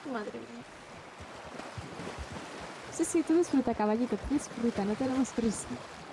Madre mía. Sí, sí, tú disfruta, caballito, tú disfruta, no tenemos prisa.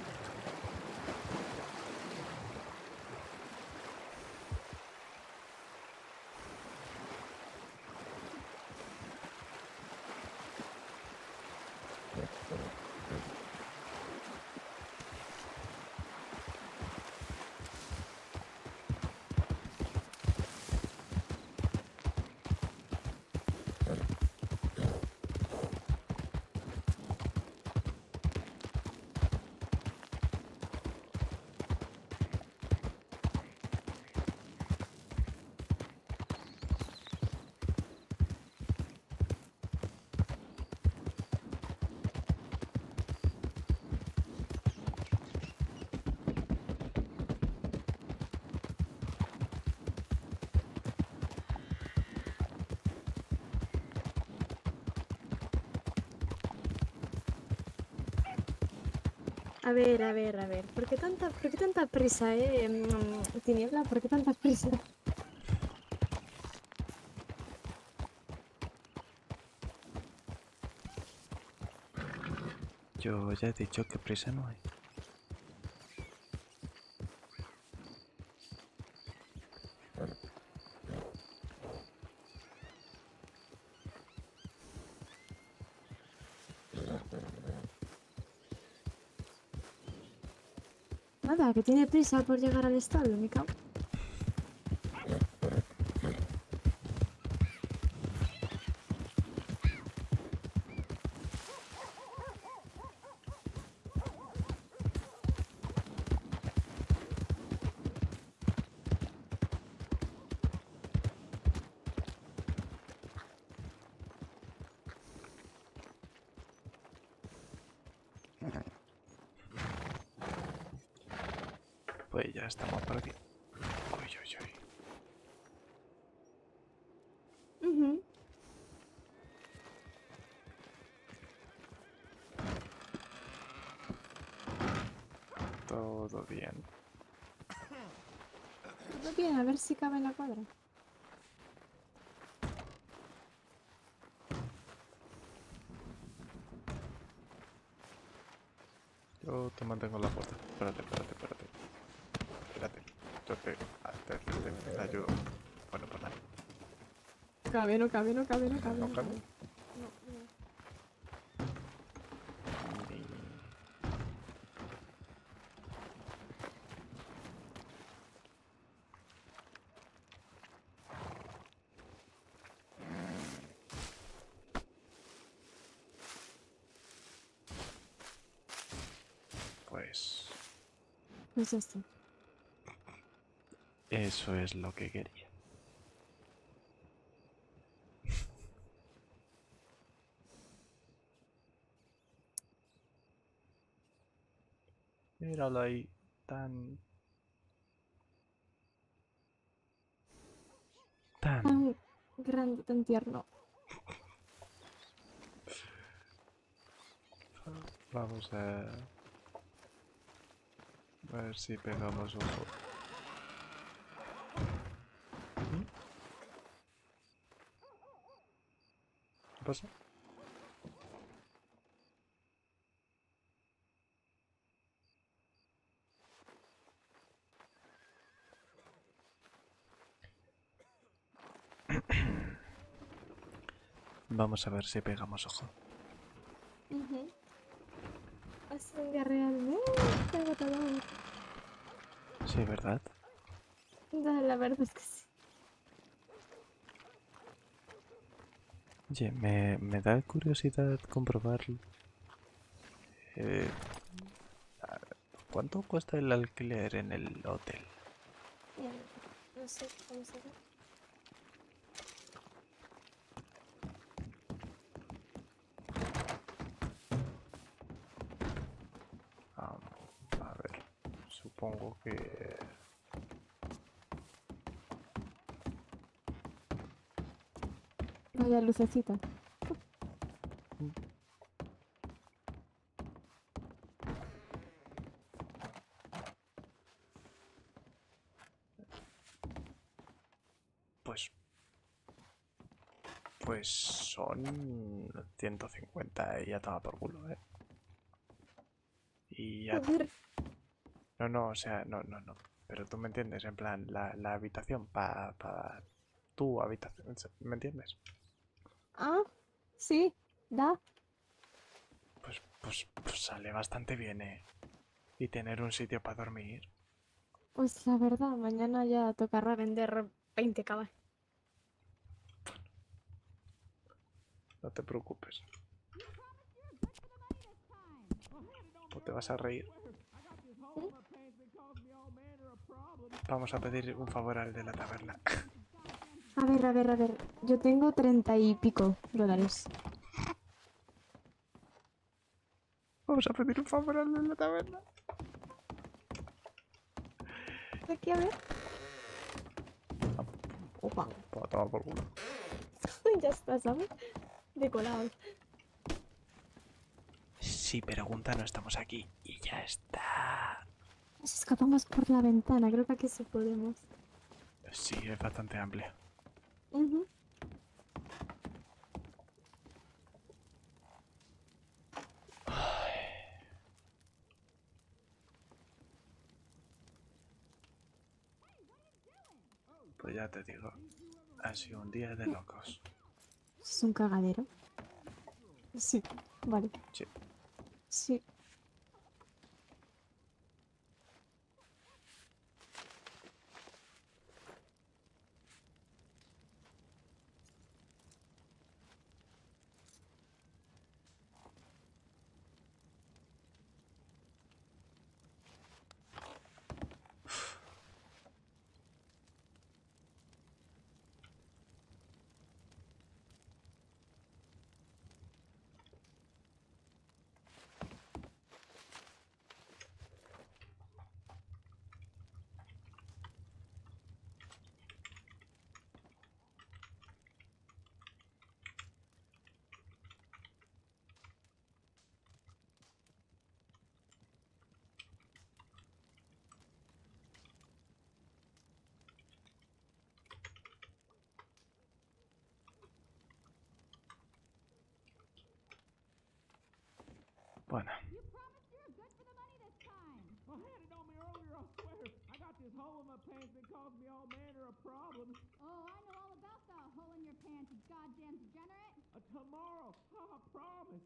A ver, a ver, a ver. ¿Por qué tanta prisa, Tiniebla, ¿por qué tanta prisa? Yo ya he dicho que prisa no hay. Nada, que tiene prisa por llegar al establo, me cago. Pues ya estamos por aquí. Uy, uy, uy. Ujú. Todo bien. Todo bien, a ver si cabe en la cuadra. Yo te mantengo la puerta. Espérate, espérate, espérate. Espérate. Yo te ayudo. Bueno, pues nada. Cabe, no cabe, no cabe, no cabe, ¿No no cabe? cabe. No, no. Ni- Pues Pues ya está. eso es lo que quería. Míralo ahí. Tan... Tan... Tan grande, tan tierno. Vamos a ver si pegamos ojo. ¿Mm? ¿Qué pasa? Vamos a ver si pegamos ojo. Ujú. Es un día realmente agotador. Sí, ¿verdad? La verdad es que sí. Oye, me da curiosidad comprobar eh, cuánto cuesta el alquiler en el hotel. No sé, vamos a ver. Am, a ver, supongo que... Vaya lucecita. Pues Pues son 150 y ya toma por culo, ¿eh? Y A ya... ver, No, no, o sea, no, no, no. Pero tú me entiendes, en plan, la habitación para tu habitación, ¿me entiendes? ah, sí, da. Pues sale bastante bien, ¿eh? Y tener un sitio para dormir, Pues la verdad, mañana ya tocará vender 20 caballos. no te preocupes. Pues te vas a reír. Vamos a pedir un favor al de la taberna. A ver, a ver, a ver. Yo tengo 30 y pico dólares. Vamos a pedir un favor al de la taberna. Aquí, a ver. Opa. Pues toma por culo. Ya está, ¿sabes? Decolado. Si pregunta, no estamos aquí. Y ya está. Nos escapamos por la ventana. Creo que aquí sí podemos. Sí, es bastante amplia. Ujú. Pues ya te digo, ha sido un día de locos. ¿Es un cagadero? Sí. Vale. Sí. Sí. Bueno, You promised you were good for the money this time. Well, hand it on me earlier, I swear. I got this hole in my pants that caused me all manner of problems. Oh, I know all about the hole in your pants, you goddamn degenerate. Tomorrow, I promise.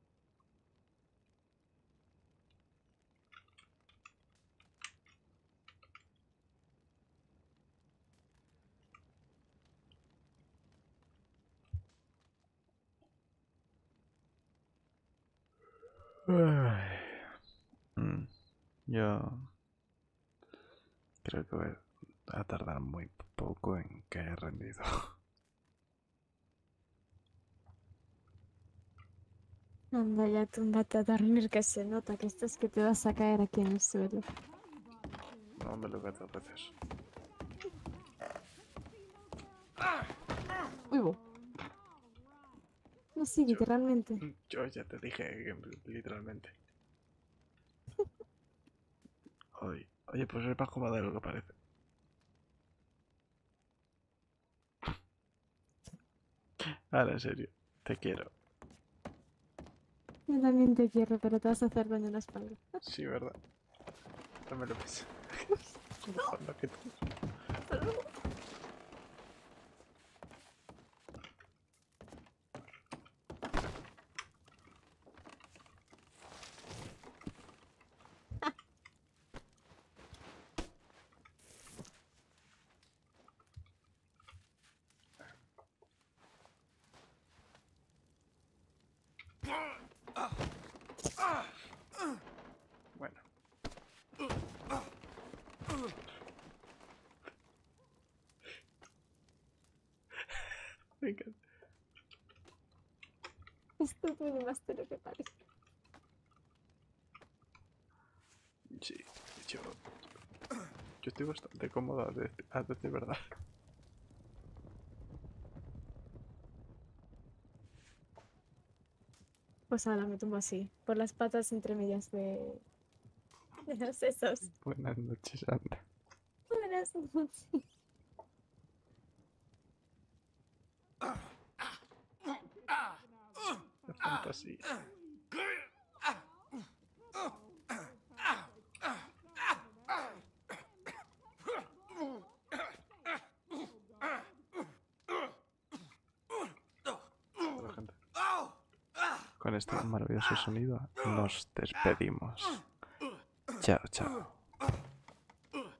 yo creo que voy a tardar muy poco en caer rendido. Anda, ya túmbate a dormir, que se nota que estás que te vas a caer aquí en el suelo. No me lo gato veces. Uy, bo. No, sí, Yo, literalmente. yo ya te dije que literalmente. Oye, pues es más cómodo de lo que parece. Ahora, en serio, te quiero. Yo también te quiero, pero te vas a hacer daño en la espalda. Sí, ¿verdad? No me lo pienso. Mejor no que tú. Bueno. Venga. Esto duele más de lo que parece. Sí, yo, yo estoy bastante cómodo a decir verdad. Pues ahora me tumbo así, por las patas entre medias de los sesos. Buenas noches, anda. Buenas noches. fantasía. Bueno, gente, con este maravilloso sonido nos despedimos. Chao, chao.